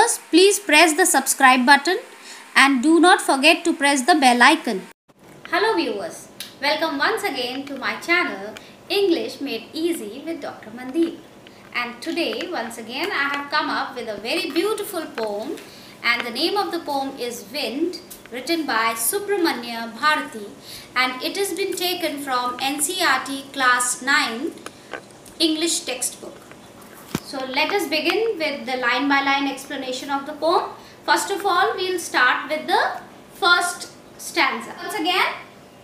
viewers, please press the subscribe button and do not forget to press the bell icon. Hello viewers, welcome once again to my channel English Made Easy with Dr. Mandeep. And today once again I have come up with a very beautiful poem, and the name of the poem is Wind, written by Subramanya Bharati, and it has been taken from NCERT Class 9 English textbook. So let us begin with the line by line explanation of the poem. First of all, we will start with the first stanza. Once again,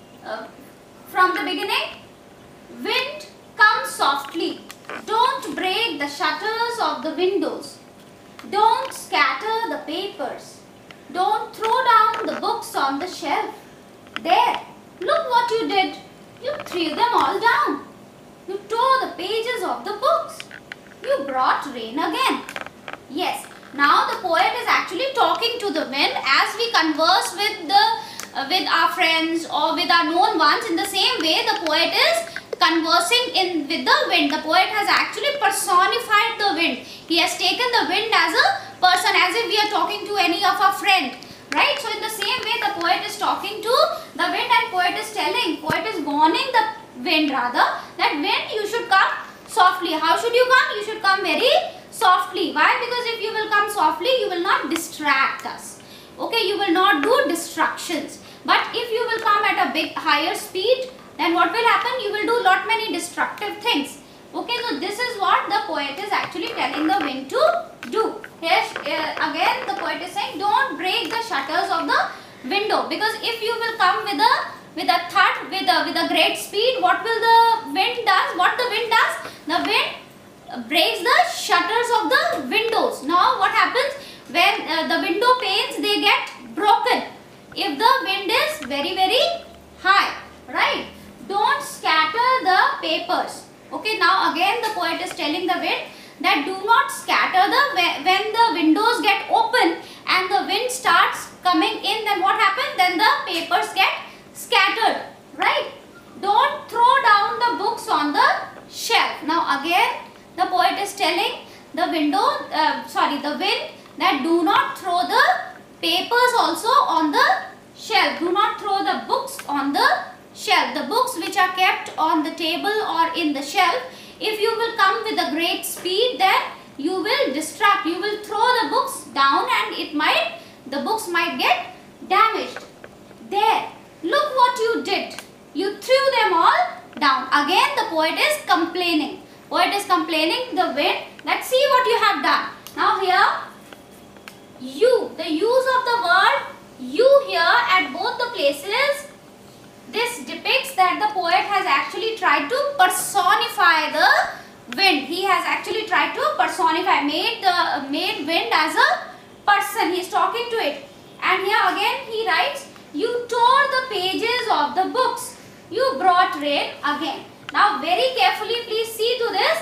from the beginning, wind, come softly, don't break the shutters of the windows, don't scatter the papers, don't throw down the books on the shelf. There, look what you did, you threw them all down, you tore the pages of the books. You brought rain again. Yes, now the poet is actually talking to the wind as we converse with our friends or with our known ones. In the same way, the poet is conversing with the wind. The poet has actually personified the wind. He has taken the wind as a person, as if we are talking to any of our friend. Right? So in the same way, the poet is talking to the wind, and poet is warning the wind rather, that wind, you should come softly. How should you come? You should come very softly. Why? Because if you will come softly, you will not distract us. Okay, you will not do distractions. But if you will come at a higher speed, then what will happen? You will do lot many destructive things. Okay, so this is what the poet is actually telling the wind to do. Here again the poet is saying, don't break the shutters of the window, because if you will come with a thud, with a great speed, what will the wind does? What the wind does? The wind breaks the shutters of the windows. Now what happens when the window panes, they get broken if the wind is very high, right? Don't scatter the papers. Okay, now again the poet is telling the wind that do not scatter when the windows get open and the wind starts coming in, then what happens? Then the papers get scattered, right? Don't throw down the books on the shelf. Now again the poet is telling the wind that do not throw the papers also on the shelf. Do not throw the books on the shelf. The books which are kept on the table or in the shelf, if you will come with a great speed, then you will distract. You will throw the books down and the books might get damaged. There, look what you did. You threw them all down. Again the poet is complaining. Poet is complaining the wind that see what you have done. Now here, you, the use of the word you here at both the places, this depicts that the poet has actually tried to personify the wind. He has actually tried to personify, made wind as a person. He is talking to it. And here again he writes, you tore the pages of the books. You brought rain again. Now very carefully please see to this.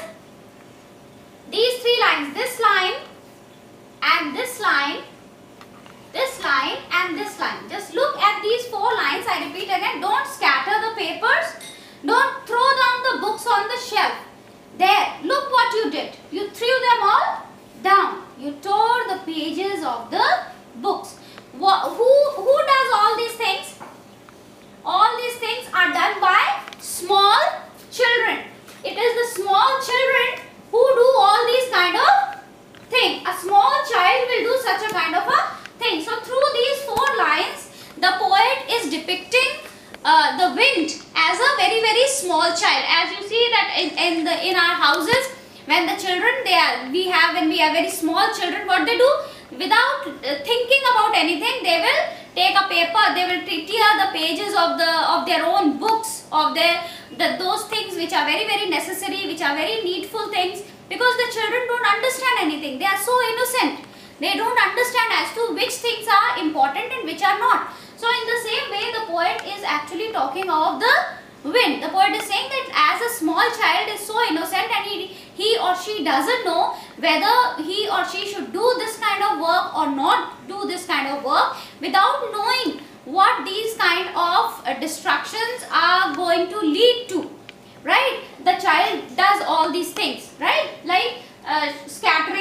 These three lines, this line and this line, this line and this line. Just look at these four lines. I repeat again. Don't scatter the papers. Don't throw down the books on the shelf. There, look what you did. You threw them all down. You tore the pages of the books. Who does all these things? All these things are done by small children. It is the small children who do all these kind of things. A small child will do such a kind of a thing. So through these four lines, the poet is depicting the wind as a very small child. As you see that in our houses, when the children when we are very small children, what they do, without thinking about anything, they will take a paper, they will tear the pages of their own books, of those things which are very necessary, which are very needful things, because the children don't understand anything. They are so innocent. They don't understand as to which things are important and which are not. So in the same way, the poet is actually talking of the wind. The poet is saying that as a small child is so innocent and he or she doesn't know whether he or she should do this kind of work or not do this kind of work, without knowing what these kind of distractions are going to lead to. Right? The child does all these things, right? Like scattering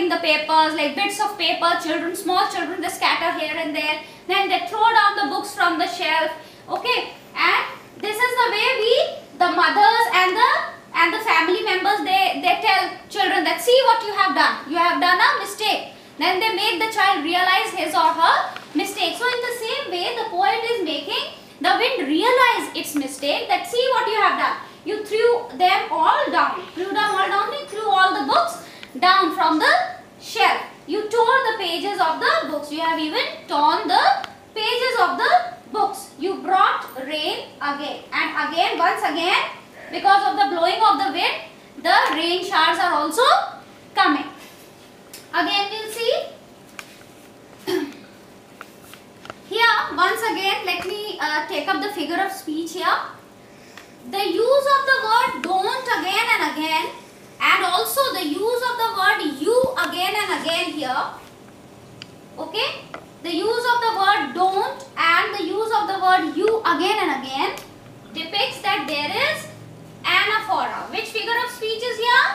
scattering the papers, like bits of paper. Children, small children, they scatter here and there. Then they throw down the books from the shelf. Okay, and this is the way the mothers and the family members, they tell children that, see what you have done. You have done a mistake. Then they make the child realize his or her mistake. So in the same way, the poet is making the wind realize its mistake, that see what you have done. You threw them all down. Threw them all down, you threw all the books down from the shelf. You tore the pages of the books. You have even torn the pages of the books. You brought rain again. And again, once again, because of the blowing of the wind, the rain showers are also coming. Again we'll see. Here once again, let me take up the figure of speech here. The use of the word don't again and again, and also the use of the word you again and again here. Okay, the use of the word don't and the use of the word you again and again depicts that there is anaphora. Which figure of speech is here?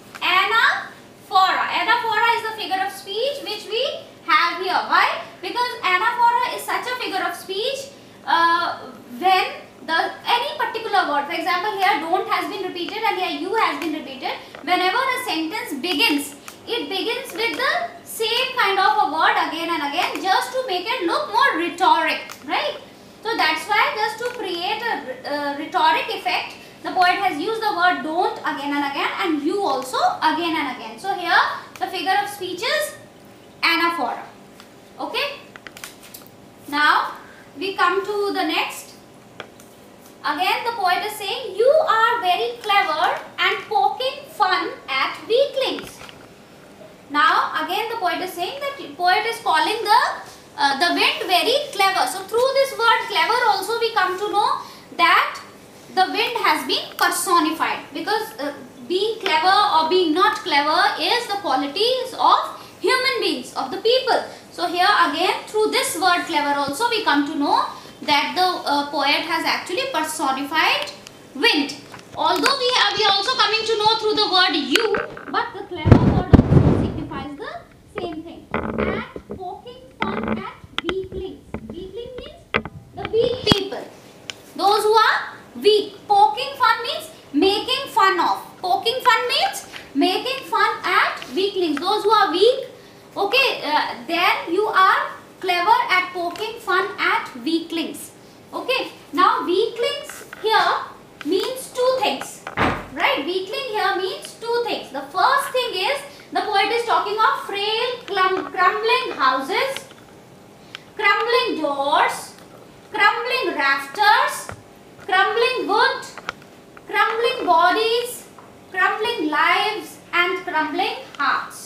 Anaphora. Anaphora is the figure of speech which we have here. Why? Because anaphora is such a figure of speech when any particular word, for example here don't has been repeated and here you has been repeated. Whenever a sentence begins, it begins with the same kind of a word again and again, just to make it look more rhetoric, right? So that's why, just to create a rhetoric effect, the poet has used the word don't again and again and you also again and again. So here the figure of speech is anaphora. Okay. Now we come to the next. Again the poet is saying, you are very clever and poking fun at weaklings. Now again the poet is saying that the poet is calling the wind very clever. So through this word clever also we come to know that the wind has been personified, because being clever or being not clever is the qualities of human beings, of the people. So here again through this word clever also we come to know that the poet has actually personified wind. Although we are also coming to know through the word you, but the clever word also signifies the same thing. And poking fun at weaklings. Weakling means the weak people, those who are weak. Poking fun means making fun of. Poking fun means making fun at weaklings, those who are weak. Okay, then you are clever at poking fun at weaklings. Okay, now weaklings here means two things, right? Weakling here means two things. The first thing is, the poet is talking of frail, crumbling houses, crumbling doors, crumbling rafters, crumbling wood, crumbling bodies, crumbling lives and crumbling hearts.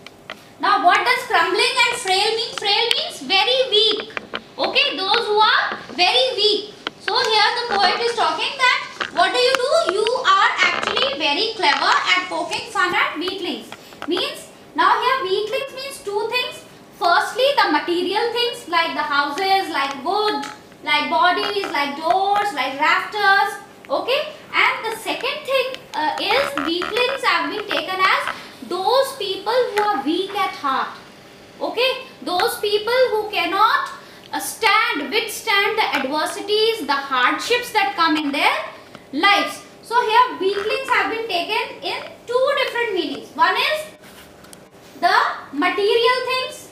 Now what does crumbling and frail mean? Frail means very weak. Okay, those who are very weak. So here the poet is talking that what do? You are actually very clever at poking fun at weaklings. Means, now here weaklings means two things. Firstly, the material things like the houses, like wood, like bodies, like doors, like rafters. Okay, and the second thing is weaklings have been taken as those people who are weak at heart. Okay, those people who cannot withstand the adversities, the hardships that come in their lives. So here weaklings have been taken in two different meanings. One is the material things,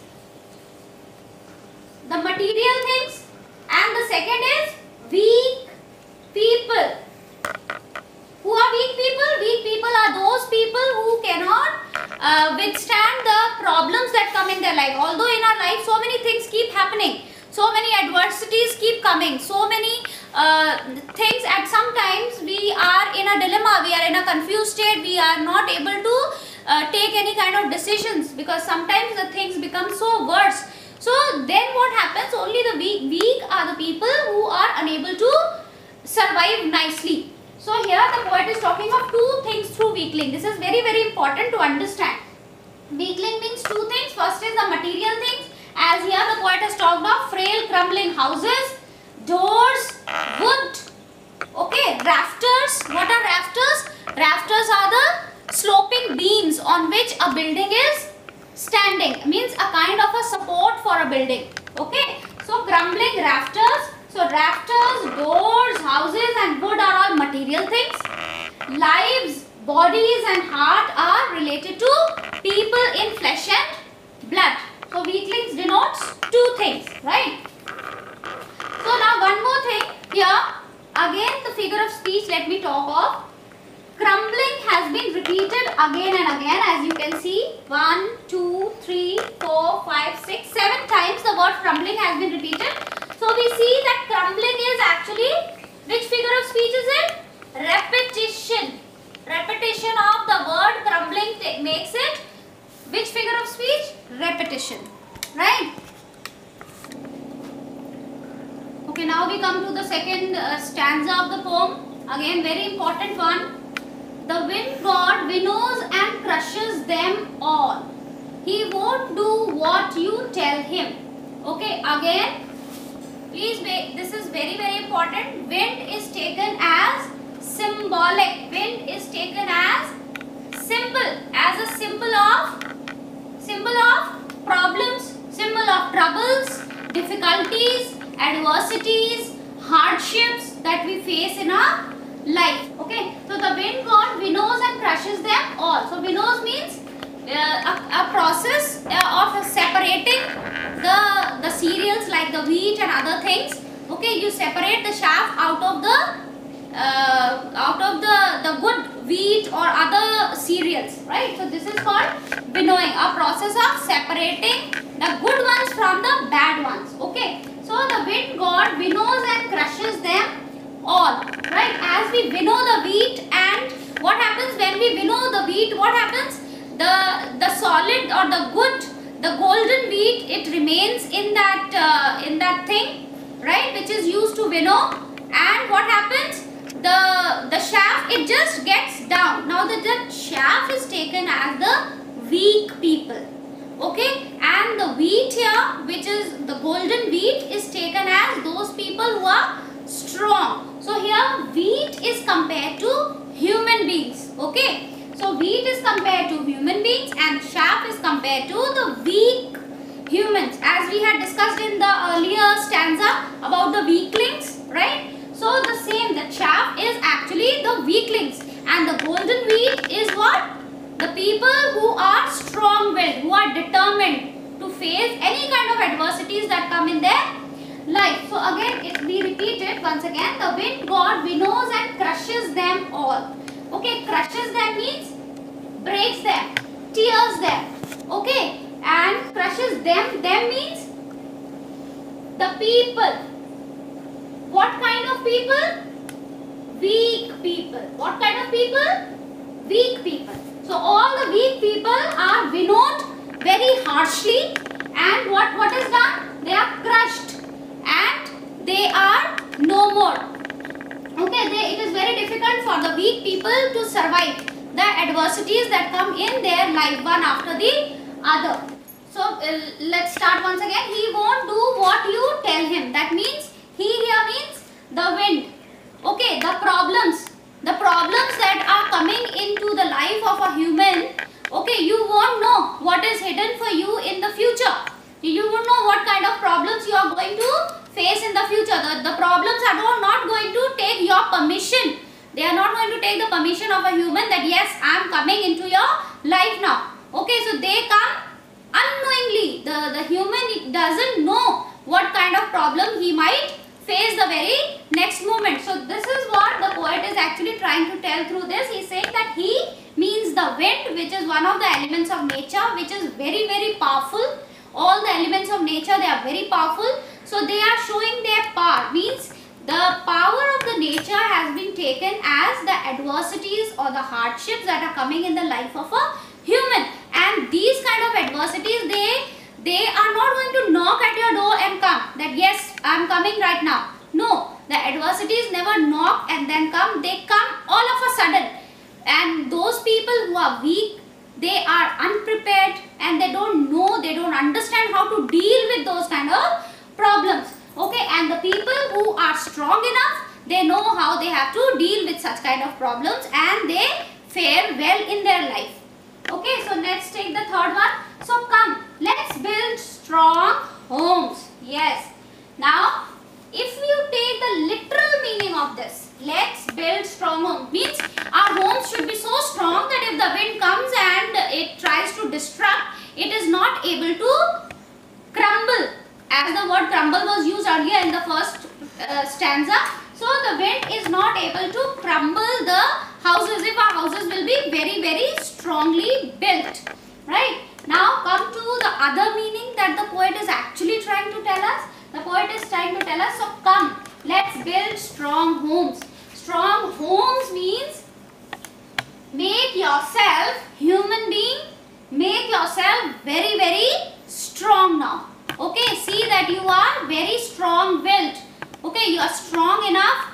and the second is weak people. Who are weak people? Weak people are those people who cannot withstand the problems that come in their life. Although in our life so many things keep happening, so many adversities keep coming, so many things, at sometimes we are in a dilemma, we are in a confused state, we are not able to take any kind of decisions, because sometimes the things become so worse. So then what happens? Only the weak are the people who are unable to survive nicely. So here the poet is talking of two things through weakling. This is very, very important to understand. Weakling means two things. First is the material things, as here the poet has talked of frail, crumbling houses, doors, wood, okay, rafters. What are rafters? Rafters are the sloping beams on which a building is standing means a kind of a support for a building. Okay, so crumbling rafters. So rafters, doors, houses and wood are all material things. Lives, bodies and heart are related to people in flesh and blood. So weaklings denotes two things, right? So now one more thing here, again the figure of speech let me talk of. Crumbling has been repeated again and again, as you can see 1, 2, 3, 4, 5, 6, 7 times the word crumbling has been repeated. So we see that crumbling is actually, which figure of speech is it? Repetition. Repetition of the word crumbling makes it which figure of speech? Repetition, right? Okay, now we come to the second stanza of the poem. Again, very important one. The wind god winnows and crushes them all. He won't do what you tell him. Okay, again, please wait. This is very, very important. Wind is taken as symbolic. Wind is taken as a symbol of problems, symbol of troubles, difficulties, adversities, hardships that we face in our life. Okay, so the wind god winnows and crushes them all. So winnows means a process of separating the cereals like the wheat and other things. Okay, you separate the chaff out of the good wheat or other cereals, right? So this is called winnowing, a process of separating the good ones from the bad ones. Okay, so the wind god winnows and crushes them all, right? As we winnow the wheat, and what happens when we winnow the wheat? What happens? The solid or the golden wheat, it remains in that thing, right, which is used to winnow. And what happens? The chaff, it just gets down. Now the chaff is taken as the weak people. Okay, and the wheat here, which is the golden wheat, is taken as those people who are strong. So here wheat is compared to human beings. Okay, so wheat is compared to human beings and chaff is compared to the weak humans, as we had discussed in the earlier stanza about the weaklings, right? So the same, the chaff is actually the weaklings and the golden wheat is what? The people who are strong-willed, who are determined to face any kind of adversities that come in their life. So again, if we repeat it once again, the wind god winnows and crushes them all. Okay, crushes them means breaks them, tears them. Okay, and crushes them means the people. What kind of people? Weak people. What kind of people? Weak people. So all the weak people are winnowed very harshly, and what is done? They are crushed and they are no more. Okay, it is very difficult for the weak people to survive the adversities that come in their life, one after the other. So let's start once again. He won't do what you tell him. That means he here means the wind. Okay, the problems that are coming into the life of a human. Okay, you won't know what is hidden for you in the future. You won't know what kind of problems you are going to face in the future. The problems are not going to take your permission. They are not going to take the permission of a human that yes, I am coming into your life now. Okay, so they come unknowingly. The human doesn't know what kind of problem he might face the very next moment. So this is what the poet is actually trying to tell through this. He is saying that he means the wind, which is one of the elements of nature, which is very, very powerful. All the elements of nature, they are very powerful. So they are showing their power. Means the power of the nature has been taken as the adversities or the hardships that are coming in the life of a human. And these kind of adversities, they are not going to knock at your door and come that yes, I am coming right now. No, the adversities never knock and then come. They come all of a sudden. And those people who are weak, they are unprepared and they don't know, they don't understand how to deal with those kind of problems. Okay, and the people who are strong enough, they know how they have to deal with such kind of problems and they fare well in their life. Okay, so let's take the third one. So strong home. Means our homes should be so strong that if the wind comes and it tries to disrupt, it is not able to crumble. As the word crumble was used earlier in the first stanza. So the wind is not able to crumble the houses if our houses will be very, very strongly built. Right? Now come to the other meaning that the poet is actually trying to tell us. The poet is trying to tell us, so come, let's build strong homes. Strong homes means make yourself, human being, make yourself very, very strong now. Okay, see that you are very strong willed. Okay, you are strong enough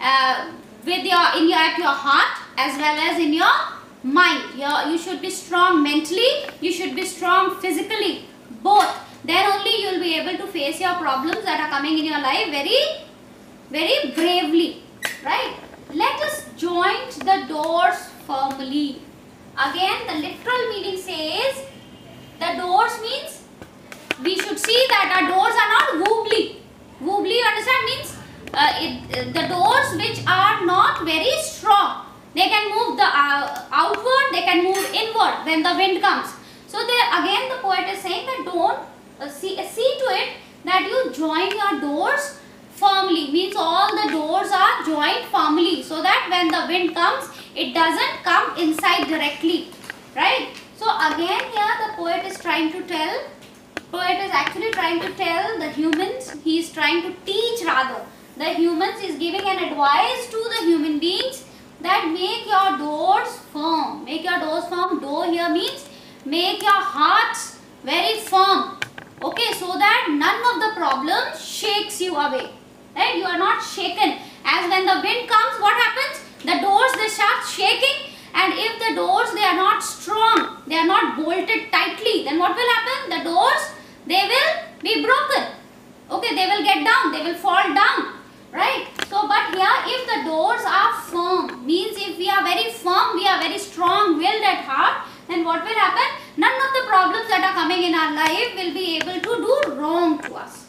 with at your heart as well as in your mind. You should be strong mentally, you should be strong physically, both. Then only you will be able to face your problems that are coming in your life very, very bravely. Right? Let us joint the doors firmly. Again, the literal meaning says, the doors means we should see that our doors are not wobbly. Wobbly, you understand, means the doors which are not very strong. They can move the outward, they can move inward when the wind comes. So again the poet is saying that don't see to it that you join your doors firmly. Means all the doors are joined firmly so that when the wind comes, it doesn't come inside directly. Right? So again here the poet is trying to tell, actually trying to tell the humans, he is trying to teach rather. The humans is giving an advice to the human beings that make your doors firm. Make your doors firm. Door here means make your hearts very firm. Okay, so that none of the problems shakes you away. Right? You are not shaken. As when the wind comes, what happens? The doors, they start shaking, and if the doors, they are not strong, they are not bolted tightly, then what will happen? The doors, they will be broken. Okay, they will get down, they will fall down. Right? So, but here if the doors are firm, means if we are very firm, we are very strong willed at heart, then what will happen? None of the problems that are coming in our life will be able to do wrong to us.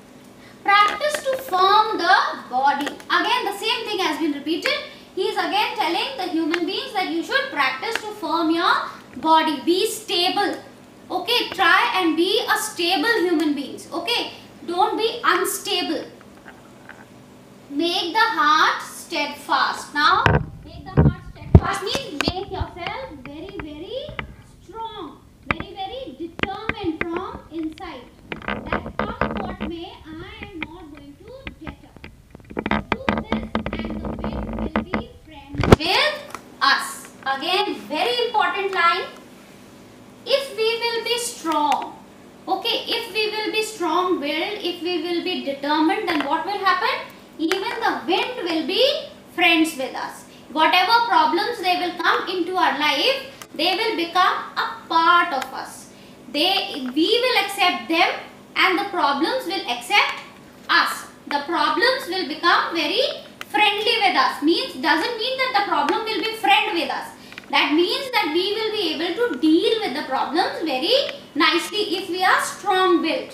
Practice to firm the body. Again the same thing has been repeated. He is again telling the human beings that you should practice to firm your body. Be stable. Okay, try and be a stable human beings. Okay, don't be unstable. Make the heart steadfast. Now, make the heart steadfast means make yourself very, very strong, very, very determined from inside. That come what may, I am not going to get up. Do this and the wind will be friends with us. Again, very important line. If we will be strong, okay, if we will be strong-willed, if we will be determined, then what will happen? Even the wind will be friends with us. Whatever problems they will come into our life, they will become a part of us. We will accept them and the problems will accept us. The problems will become very friendly with us. Means, doesn't mean that the problem will be friend with us. That means that we will be able to deal with the problems very nicely if we are strong-willed.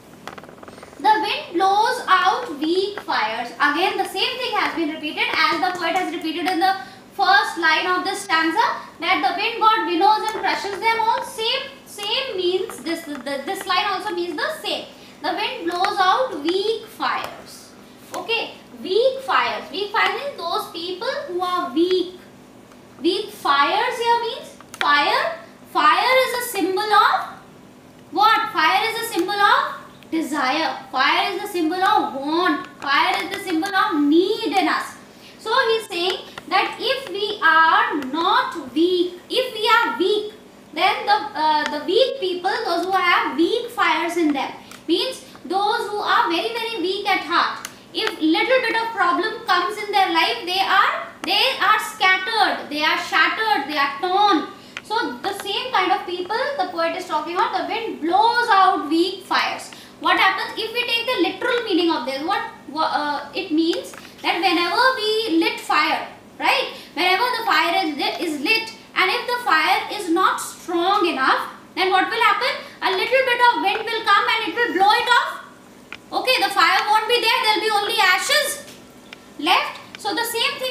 The wind blows out weak fires. Again the same thing has been repeated as the poet has repeated in the first line of this stanza, that the wind god winnows and crushes them all. Same means this line also means the same. The wind blows out weak fires. Okay, weak fires. Weak fires means those people who are weak. Weak fires here means fire. Fire is a symbol of what? Fire is a symbol of desire. Fire is the symbol of want. Fire is the symbol of need in us. So he is saying that if we are not weak, if we are weak, then the weak people, those who have weak fires in them, means those who are very, very weak at heart. If little bit of problem comes in their life, they are scattered, they are shattered, they are torn. So the same kind of people the poet is talking about. The wind blows out weak fires. What happens if we take the literal meaning of this? It means that whenever we lit fire, right? Whenever the fire is lit, and if the fire is not strong enough, then what will happen? A little bit of wind will come and it will blow it off. Okay, the fire won't be there. There will be only ashes left. So the same thing the poet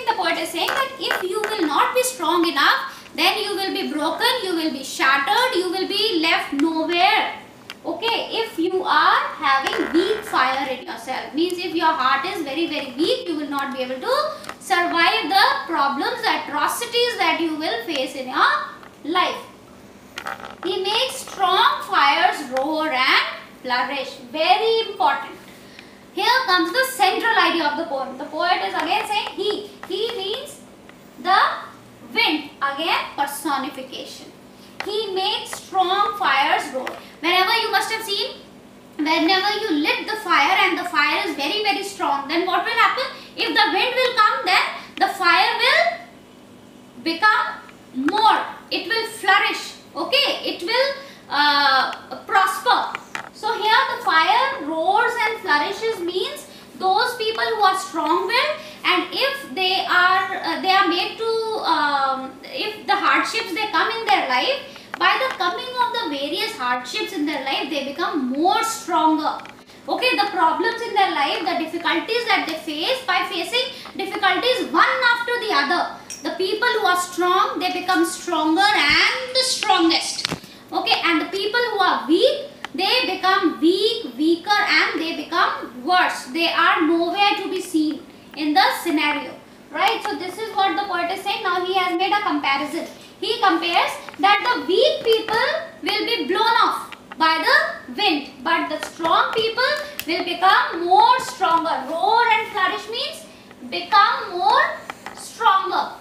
is saying that if you will not be strong enough, then you will be broken, you will be shattered, you will be left nowhere. Okay, if you are having weak fire in yourself, means if your heart is very weak, you will not be able to survive the problems, the atrocities that you will face in your life. He makes strong fires roar and flourish. Very important. Here comes the central idea of the poem. The poet is again saying he. He means the wind. Again personification. He makes strong fires roar. Whenever you must have seen, whenever you lit the fire and the fire is very strong, then what will happen? If the wind will come, then the fire will become more. It will flourish. Okay, it will prosper. So here the fire roars and flourishes means those people who are strong-willed, and if they are made to if the hardships they come in their life, by the coming of the various hardships in their life, they become more stronger. Okay, the problems in their life, the difficulties that they face, by facing difficulties one after the other, the people who are strong, they become stronger and the strongest. Okay, and the people who are weak, they become weaker and they become worse. They are nowhere to be seen in the scenario. Right, so this is what the poet is saying. Now he has made a comparison. He compares that the weak people will be blown off by the wind, but the strong people will become more stronger. Roar and flourish means become more stronger.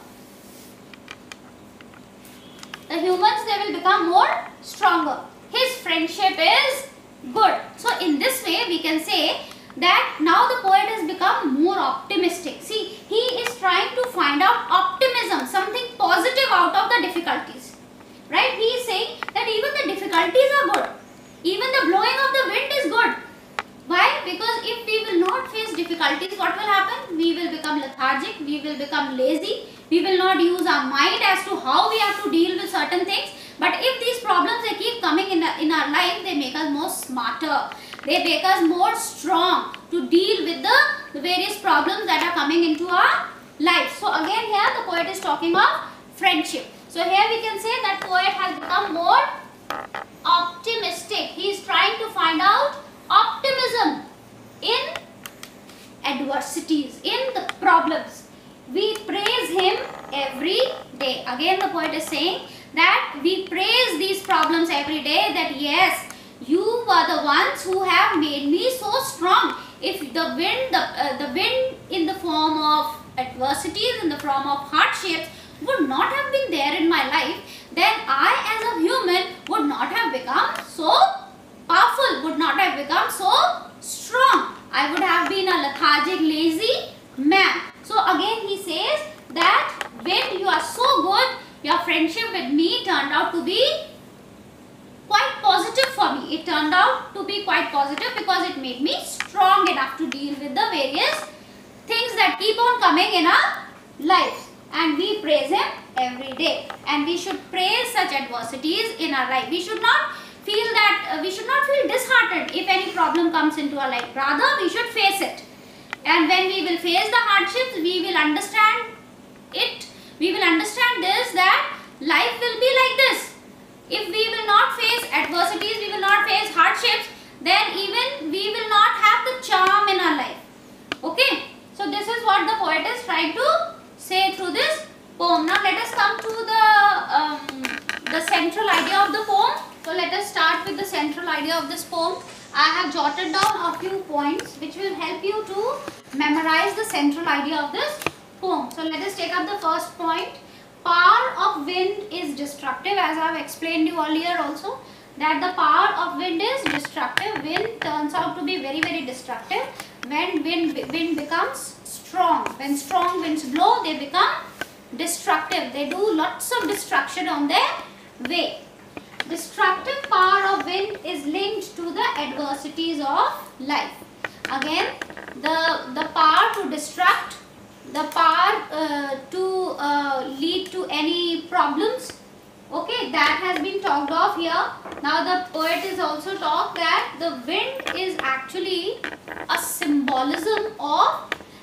The humans, they will become more stronger. His friendship is good. So in this way we can say that now the poet has become more optimistic. See, he is trying to find out optimism, something positive out of the difficulties. Right? He is saying that even the difficulties are good. Even the blowing of the wind is good. Why? Because if we will not face difficulties, what will happen? We will become lethargic, we will become lazy, we will not use our mind as to how we have to deal with certain things. But if these problems they keep coming in our life, they make us more smarter. They make us more strong to deal with the various problems that are coming into our life. So again here the poet is talking of friendship. So here we can say that poet has become more optimistic. He is trying to find out optimism in adversities, in the problems. We praise him every day. Again the poet is saying that we praise these problems every day, that yes, you are the ones who have made me so strong. If the wind in the form of adversities, in the form of hardships would not have been there in my life, then I as a human would not have become so powerful, would not have become so strong. I would have been a lethargic, lazy man. So again he says that when you are so good, your friendship with me turned out to be quite positive for me. It turned out to be quite positive because it made me strong enough to deal with the various things that keep on coming in our lives. And we praise him every day. And we should praise such adversities in our life. We should not feel that, we should not feel disheartened if any problem comes into our life. Rather, we should face it. And when we will face the hardships, we will understand it. We will understand this, that life will be like this. If we will not face adversities, we will not face hardships, then even we will not have the charm in our life. Okay. So this is what the poet is trying to say through this poem. Now let us come to the central idea of the poem. So let us start with the central idea of this poem. I have jotted down a few points which will help you to memorize the central idea of this poem. So let us take up the first point. Power of wind is destructive, as I have explained you earlier also, that the power of wind is destructive. Wind turns out to be very destructive when wind becomes strong. When strong winds blow, they become destructive. They do lots of destruction on their way. Destructive power of wind is linked to the adversities of life. Again, the power to destruct, the power to lead to any problems, okay, that has been talked of here. Now the poet is also talked that the wind is actually a symbolism of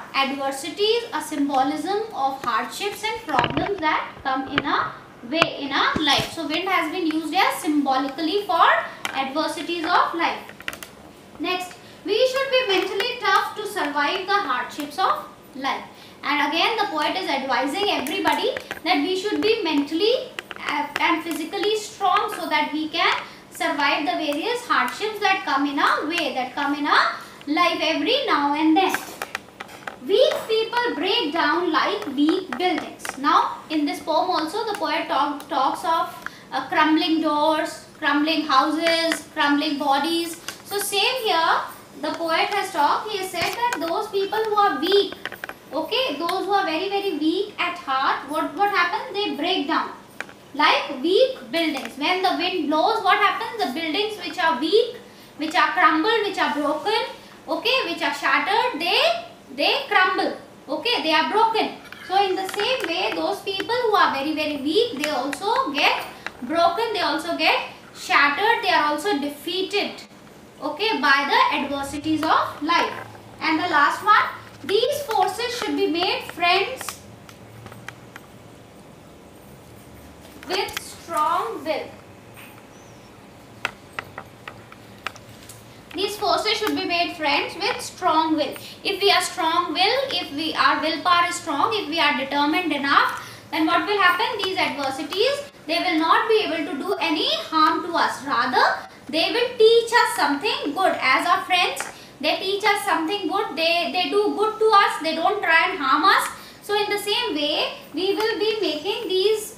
adversities a symbolism of hardships and problems that come in a way in our life. So wind has been used as symbolically for adversities of life. Next, we should be mentally tough to survive the hardships of life. And again the poet is advising everybody that we should be mentally and physically strong so that we can survive the various hardships that come in our way, that come in our life every now and then. Weak people break down like weak buildings. Now in this poem also the poet talks of crumbling doors, crumbling houses, crumbling bodies. So same here, the poet has talked, he has said that those people who are weak, okay, those who are very weak at heart, what happens? They break down like weak buildings. When the wind blows, what happens? The buildings which are weak, which are crumbled, which are broken, okay, which are shattered, they crumble, okay, they are broken. So in the same way, those people who are very weak, they also get broken, they also get shattered, they are also defeated, okay, by the adversities of life. And the last one, these forces should be made friends with strong will. These forces should be made friends with strong will. If we are strong will, if our willpower is strong, if we are determined enough, then what will happen? These adversities, they will not be able to do any harm to us. Rather, they will teach us something good. As our friends, they teach us something good. They do good to us. They don't try and harm us. So in the same way, we will be making these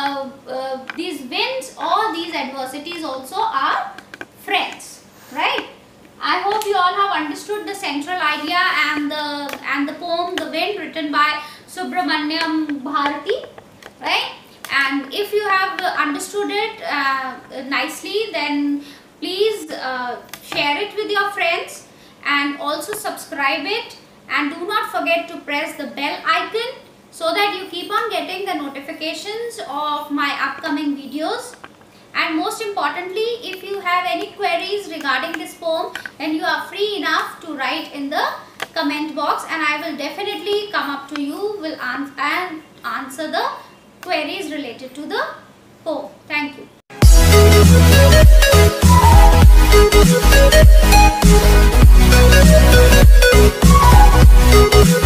winds or these adversities also our friends, right? I hope you all have understood the central idea and the poem The Wind, written by Subramanyam Bharati, right? And if you have understood it nicely, then please share it with your friends and also subscribe it, and do not forget to press the bell icon so that you keep on getting the notifications of my upcoming videos. And most importantly, if you have any queries regarding this poem, then you are free enough to write in the comment box, and I will definitely come up to you and answer the queries related to the poem. Thank you.